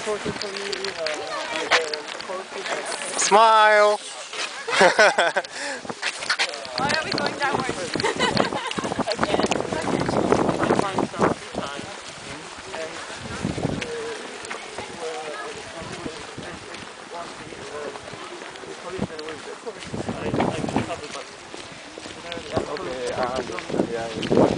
Smile! Why are we going downwards? Again. Okay, yeah.